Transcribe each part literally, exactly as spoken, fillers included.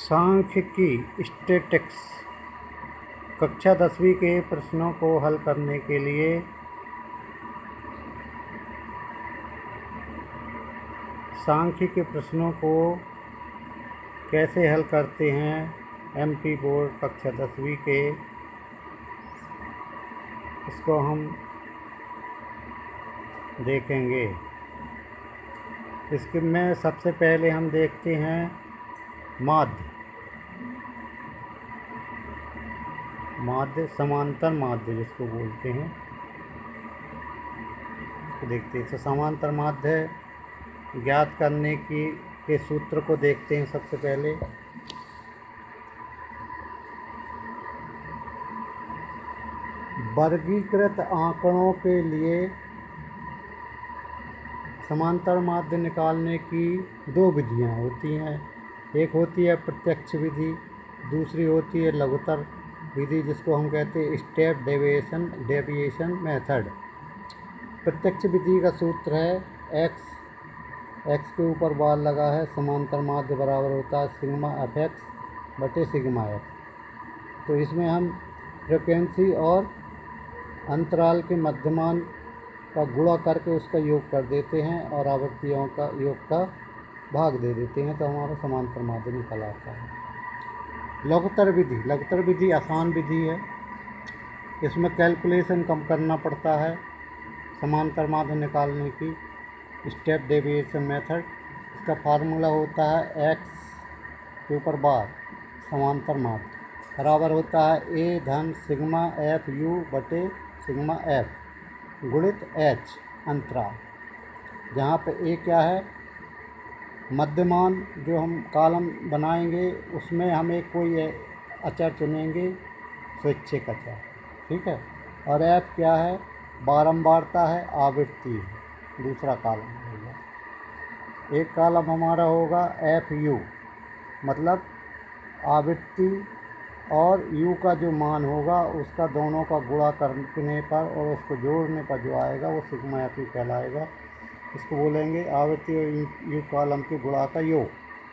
सांख्यिकी स्टैटिस्टिक्स कक्षा दसवीं के प्रश्नों को हल करने के लिए सांख्यिकी के प्रश्नों को कैसे हल करते हैं एमपी बोर्ड कक्षा दसवीं के, इसको हम देखेंगे। इसके में सबसे पहले हम देखते हैं माध्य माध्य समांतर माध्य जिसको बोलते हैं, तो देखते हैं। तो समांतर माध्य ज्ञात करने की के सूत्र को देखते हैं। सबसे पहले वर्गीकृत आंकड़ों के लिए समांतर माध्य निकालने की दो विधियां होती हैं। एक होती है प्रत्यक्ष विधि, दूसरी होती है लघुत्तर विधि जिसको हम कहते हैं स्टेप डेविएशन डेविएशन मेथड। प्रत्यक्ष विधि का सूत्र है एक्स एक्स के ऊपर बार लगा है, समांतर माध्य बराबर होता है सिग्मा एफ एक्स बटे सिग्मा एक्स। तो इसमें हम फ्रिक्वेंसी और अंतराल के मध्यमान का गुणा करके उसका योग कर देते हैं और आवृत्तियों का योग का भाग दे देते हैं, तो हमारा समांतर माध्य निकल आता है। लघुत्तर विधि लघुत्तर विधि आसान विधि है, इसमें कैलकुलेशन कम करना पड़ता है। समांतर माध्य निकालने की स्टेप डेविएशन मेथड, इसका फार्मूला होता है एक्स के ऊपर बार समांतर माध्य बराबर होता है ए धन सिग्मा एफ यू बटे सिग्मा एफ गुणित एच अंतराल, जहाँ पे ए क्या है मध्यमान, जो हम कॉलम बनाएंगे उसमें हम एक कोई अचर चुनेंगे स्वैच्छिक अचर, ठीक है। और एफ क्या है बारंबारता है, आवृत्ति है, दूसरा कॉलम होगा। एक कॉलम हमारा होगा एफ यू मतलब आवृत्ति और u का जो मान होगा उसका दोनों का गुणा करने पर और उसको जोड़ने पर जो आएगा वो सिग्मा एफ यू कहलाएगा। इसको बोलेंगे आवृत्ति और u कॉलम के गुणा का योग।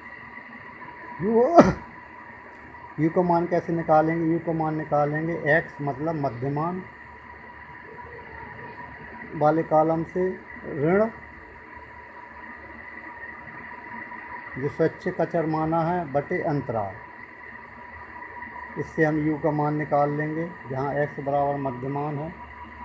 u u का मान कैसे निकालेंगे? u का मान निकालेंगे x मतलब मध्यमान वाले कॉलम से ऋण जो स्वैच्छिक अचर माना है बटे अंतराल। इससे हम u का मान निकाल लेंगे, जहाँ x बराबर मध्यमान है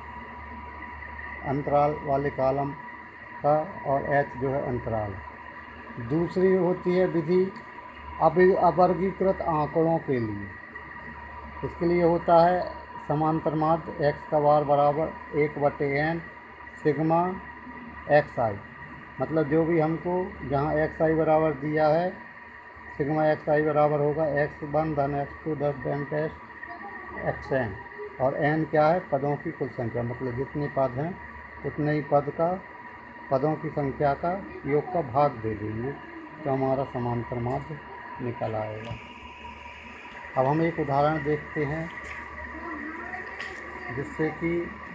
अंतराल वाले कॉलम का और h जो है अंतराल। दूसरी होती है विधि अवर्गीकृत आंकड़ों के लिए। इसके लिए होता है समांतर माध्य x का बार बराबर एक बटे एन सिग्मा एक्स आई, मतलब जो भी हमको जहाँ एक्स आई बराबर दिया है सिग्मा एक्स आई बराबर होगा एक्स वन धन एक्स टू दस धन टेस्ट एक्स एन, और एन क्या है पदों की कुल संख्या, मतलब जितने पद हैं उतने ही पद का पदों की संख्या का योग का भाग दे देंगे, तो हमारा समांतर माध्य निकल आएगा। अब हम एक उदाहरण देखते हैं जिससे कि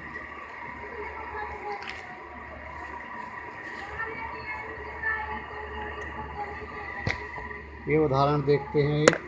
ये उदाहरण देखते हैं। एक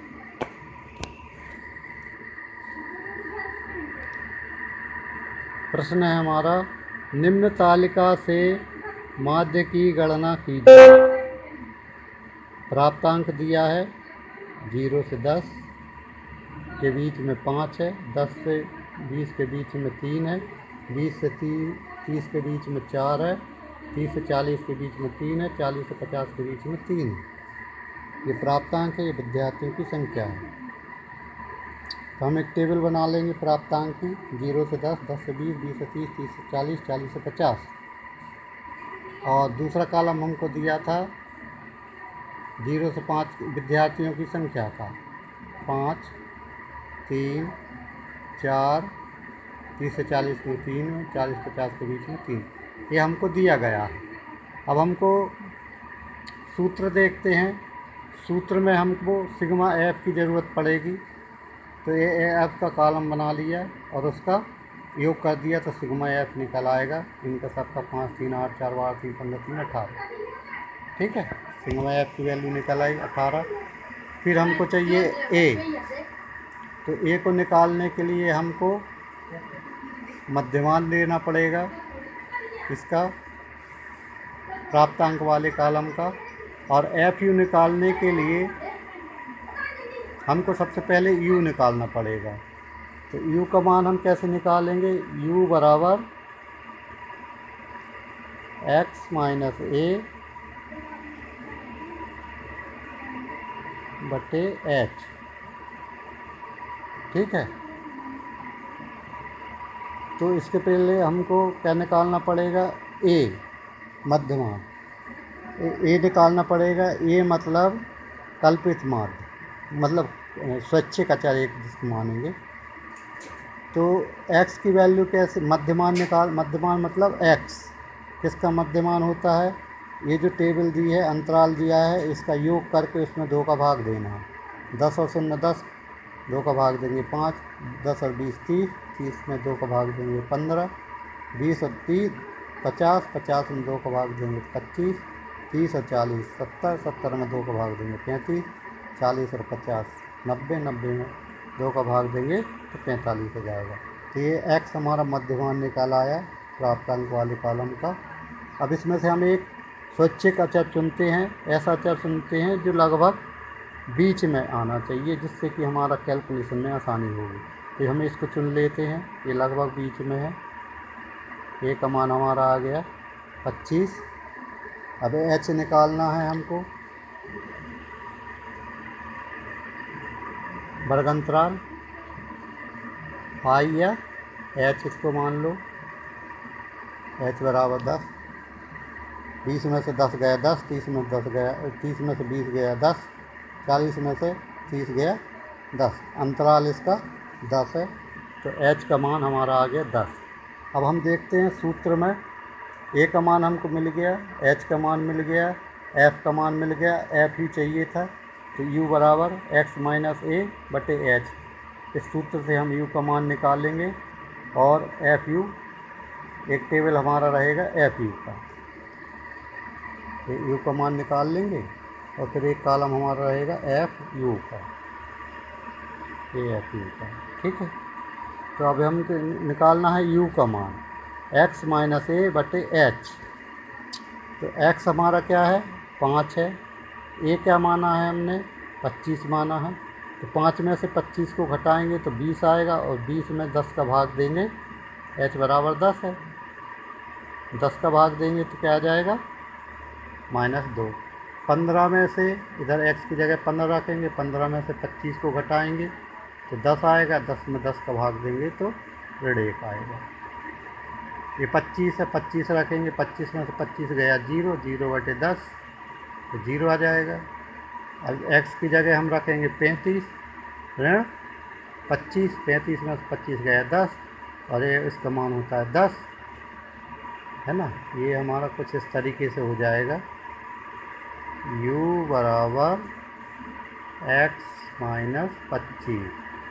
प्रश्न है हमारा, निम्न तालिका से माध्य की गणना कीजिए। प्राप्तांक दिया है जीरो से दस के बीच में पाँच है, दस से बीस के बीच में तीन है, बीस से तीस के बीच में चार है, तीस से चालीस के बीच में तीन है, चालीस से पचास के बीच में तीन है। ये प्राप्तांक है, ये विद्यार्थियों की संख्या है। तो हम एक टेबल बना लेंगे प्राप्तांक की, जीरो से दस, दस से बीस, बीस से तीस, तीस से चालीस, चालीस से पचास। और दूसरा कॉलम हमको दिया था जीरो से पाँच विद्यार्थियों की संख्या का, पाँच, तीन, चार, तीस से चालीस में तीन, चालीस पचास के बीच में तीन, ये हमको दिया गया है। अब हमको सूत्र देखते हैं। सूत्र में हमको सिग्मा एफ की ज़रूरत पड़ेगी, तो ये एफ का कॉलम बना लिया और उसका योग कर दिया तो सिग्मा एफ निकल आएगा। इनका सबका पाँच तीन आठ चार बारह तीन पंद्रह तीन अठारह, ठीक है। सिग्मा एफ की वैल्यू निकल आई अठारह। फिर हमको चाहिए ए, तो ए को निकालने के लिए हमको मध्यमान लेना पड़ेगा इसका, प्राप्तांक वाले कॉलम का। और एफ यू निकालने के लिए हमको सबसे पहले यू निकालना पड़ेगा। तो यू का मान हम कैसे निकालेंगे? यू बराबर एक्स माइनस ए बटे एच, ठीक है। तो इसके पहले हमको क्या निकालना पड़ेगा? ए मध्यमान, ए निकालना पड़ेगा। ए मतलब कल्पित माध्य, मतलब स्वैच्छिक अचर एक जिसको मानेंगे। तो x की वैल्यू कैसे मध्यमान निकाल, मध्यमान मतलब x किसका मध्यमान होता है? ये जो टेबल दी है, अंतराल दिया है, इसका योग करके उसमें दो का भाग देना है। दस और शून्य दस, दो का भाग देंगे पाँच, दस और बीस तीस, तीस में दो का भाग देंगे पंद्रह, बीस और तीस पचास, पचास में दो का भाग देंगे पच्चीस, तीस और चालीस सत्तर, सत्तर में दो का भाग देंगे पैंतीस, चालीस और पचास नब्बे, नब्बे में दो का भाग देंगे तो पैंतालीस हो जाएगा। तो ये x हमारा मध्यमान निकाला आया प्राप्तांक वाले कॉलम का। अब इसमें से हम एक स्वैच्छिक अचर चुनते हैं, ऐसा अचर चुनते हैं जो लगभग बीच में आना चाहिए, जिससे कि हमारा कैलकुलेशन में आसानी होगी। तो हम इसको चुन लेते हैं, ये लगभग बीच में है। ए का मान हमारा आ गया पच्चीस। अब एच निकालना है हमको, वर्गंतराल फाई या एच इसको मान लो, एच बराबर दस। बीस में से दस गया दस, तीस में दस गया, तीस में से बीस गया दस, चालीस में से तीस गया दस, अंतराल इसका दस है। तो एच का मान हमारा आ गया दस। अब हम देखते हैं सूत्र में, ए का मान हमको मिल गया, एच का मान मिल गया, एफ का मान मिल गया, एफ ही चाहिए था। तो यू बराबर एक्स माइनस ए बटे एच, इस सूत्र से हम यू का मान निकालेंगे। और एफ यू, एक टेबल हमारा रहेगा एफ यू का, यू का मान निकाल लेंगे। और फिर एक कॉलम हमारा रहेगा एफ यू का, ए एफ यू का, ठीक है। तो अब हम निकालना है यू का मान, एक्स माइनस ए बटे एच। तो एक्स हमारा क्या है? पाँच है। ए क्या माना है हमने? पच्चीस माना है। तो पाँच में से पच्चीस को घटाएंगे तो बीस आएगा, और बीस में दस का भाग देंगे, एच बराबर दस है। दस का भाग देंगे तो क्या आ जाएगा? माइनस दो। पंद्रह में से इधर x की जगह पंद्रह रखेंगे, पंद्रह में से पच्चीस को घटाएंगे तो दस आएगा, दस में दस का भाग देंगे तो ऋण एक आएगा। ये पच्चीस है, पच्चीस रखेंगे, पच्चीस में से पच्चीस गया जीरो, जीरो बटे दस तो जीरो आ जाएगा। अब x की जगह हम रखेंगे पैंतीस, ऋण पच्चीस, पैंतीस में से पच्चीस गया दस, और ये इसका मान होता है दस, है ना। ये हमारा कुछ इस तरीके से हो जाएगा, u बराबर x माइनस पच्चीस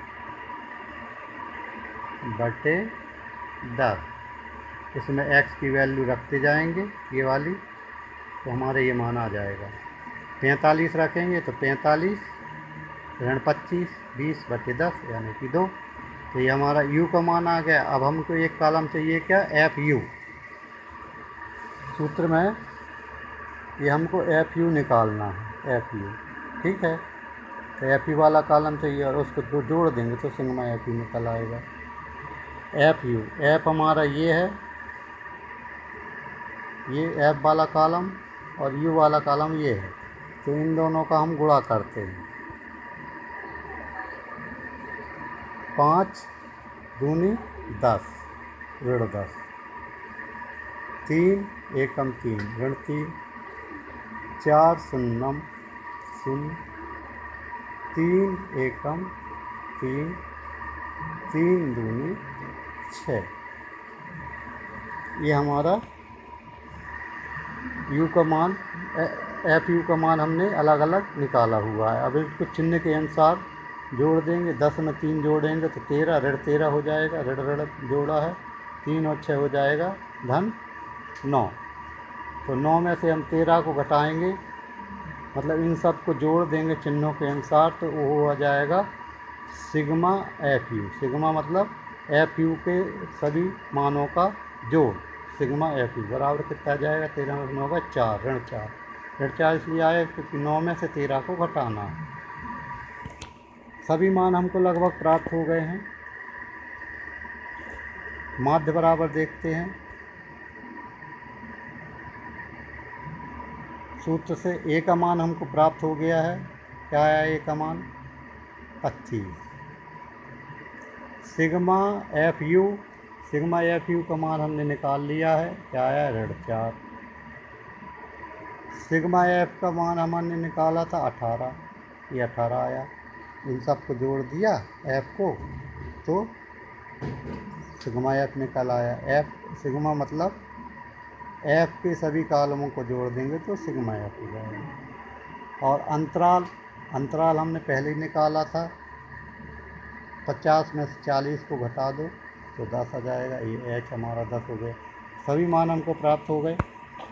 बटे दस। इसमें x की वैल्यू रखते जाएंगे ये वाली, तो हमारे ये मान आ जाएगा। पैंतालीस रखेंगे तो पैंतालीस ऋण पच्चीस, बीस बटे दस यानी कि दो। तो ये हमारा u का मान आ गया। अब हमको एक कॉलम चाहिए क्या? F U. सूत्र में ये हमको एफ यू निकालना है, एफ यू, ठीक है। तो एफ यू वाला कॉलम चाहिए और उसको दो जोड़ देंगे तो सिग्मा एफ यू निकल आएगा। एफ यू, एफ हमारा ये है, ये एफ वाला कॉलम, और यू वाला कॉलम ये है। तो इन दोनों का हम गुणा करते हैं, पाँच दूनी दस, ऋण दस, तीन एकम तीन, ऋण तीन, चार शून्यम शून्य, तीन एकम तीन, तीन दूनी छः। ये हमारा यू का मान, एफ यू का मान हमने अलग अलग निकाला हुआ है। अब इसको चिन्ह के अनुसार जोड़ देंगे। दस में तीन जोड़ेंगे तो तेरह, ऋण तेरह हो जाएगा, ऋण ऋण जोड़ा है, तीन और छः हो जाएगा धन नौ। तो नौ में से हम तेरह को घटाएंगे मतलब इन सब को जोड़ देंगे चिन्हों के अनुसार तो वो हो जाएगा सिग्मा एफ यू। सिग्मा मतलब एफ यू के सभी मानों का जोड़, सिग्मा एफ यू बराबर कितना जाएगा, तेरह में नौ का चार, ऋण चार। ऋण चार इसलिए आए क्योंकि नौ में से तेरह को घटाना है। सभी मान हमको लगभग प्राप्त हो गए हैं। माध्य बराबर देखते हैं सूत्र से। ए का मान हमको प्राप्त हो गया है, क्या आया ए का मान, पच्चीस। Sigma F U, sigma F U का मान हमने निकाल लिया है, क्या आया, ऋण चार। सिग्मा एफ का मान हमने निकाला था अठारह, ये अठारह आया। इन सब को जोड़ दिया एफ को तो सिग्मा एफ निकल आया। एफ सिग्मा मतलब एफ के सभी कॉलमों को जोड़ देंगे तो सिग्मा एफ हो जाएगा। और अंतराल, अंतराल हमने पहले ही निकाला था, पचास में से चालीस को घटा दो तो दस आ जाएगा, ये एच हमारा दस हो गया। सभी मान हमको प्राप्त हो गए।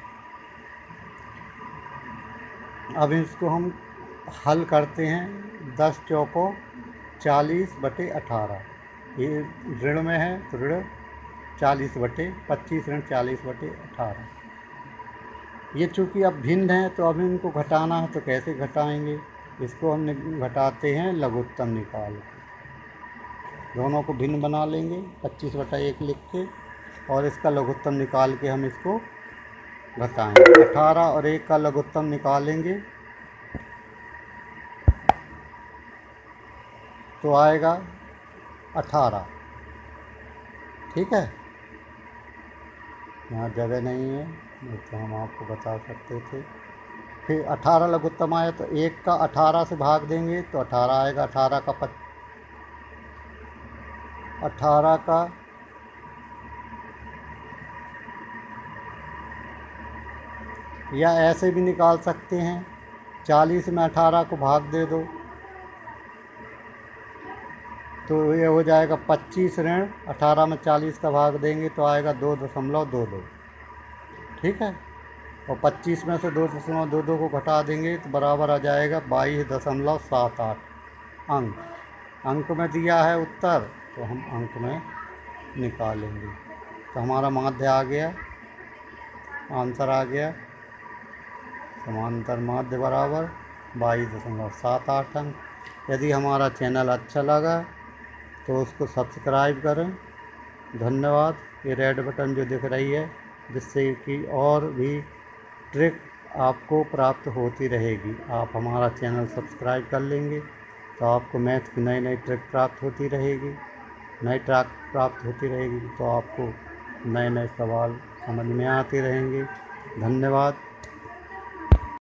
अब इसको हम हल करते हैं। दस चौको चालीस बटे अठारह, ये ऋण में है तो ऋण चालीस बटे पच्चीस, ऋण चालीस बटे अठारह। ये चूँकि अब भिन्न है तो अब इनको घटाना है, तो कैसे घटाएंगे, इसको हम घटाते हैं लघुत्तम निकाल के। दोनों को भिन्न बना लेंगे, पच्चीस बटा एक लिख के, और इसका लघुत्तम निकाल के हम इसको घटाएंगे। अठारह और एक का लघुत्तम निकालेंगे तो आएगा अठारह। ठीक है, यहाँ जगह नहीं है नहीं तो हम आपको बता सकते थे। फिर अठारह लघुत्तम आया तो एक का अठारह से भाग देंगे तो अठारह आएगा। अठारह का पच अठारह का या ऐसे भी निकाल सकते हैं, चालीस में अठारह को भाग दे दो तो ये हो जाएगा पच्चीस, ऋण अठारह में चालीस का भाग देंगे तो आएगा दो दशमलव दो दो। ठीक है, और पच्चीस में से दो दशमलव दो दो को घटा देंगे तो बराबर आ जाएगा बाईस दशमलव सात आठ अंक। अंक में दिया है उत्तर तो हम अंक में निकालेंगे। तो हमारा माध्य आ गया, आंसर आ गया, समांतर माध्य बराबर बाईस दशमलव सात आठ अंक। यदि हमारा चैनल अच्छा लगा तो उसको सब्सक्राइब करें। धन्यवाद। ये रेड बटन जो दिख रही है, जिससे कि और भी ट्रिक आपको प्राप्त होती रहेगी। आप हमारा चैनल सब्सक्राइब कर लेंगे तो आपको मैथ की नई नई ट्रिक प्राप्त होती रहेगी, नई ट्रिक प्राप्त होती रहेगी तो आपको नए नए सवाल समझ में आते रहेंगे। धन्यवाद।